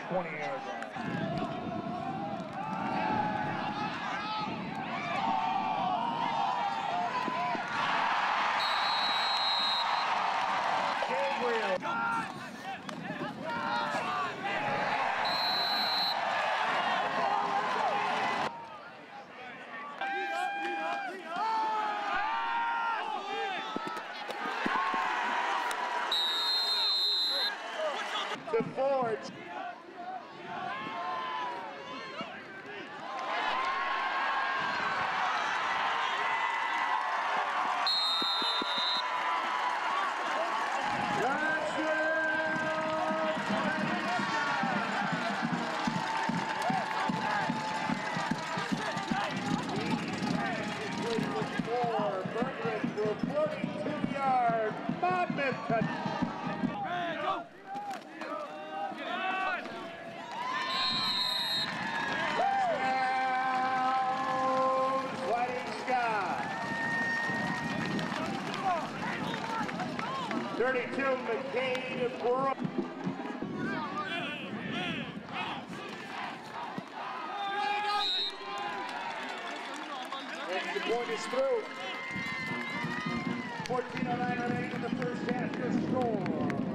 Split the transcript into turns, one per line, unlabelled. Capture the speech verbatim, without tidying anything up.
twenty-yard line. Gabriel. To Ford. forty-two yard Monmouth touchdown. thirty-two, McCain Brooks. And the point is through. fourteen oh nine remaining in the first half. Your score.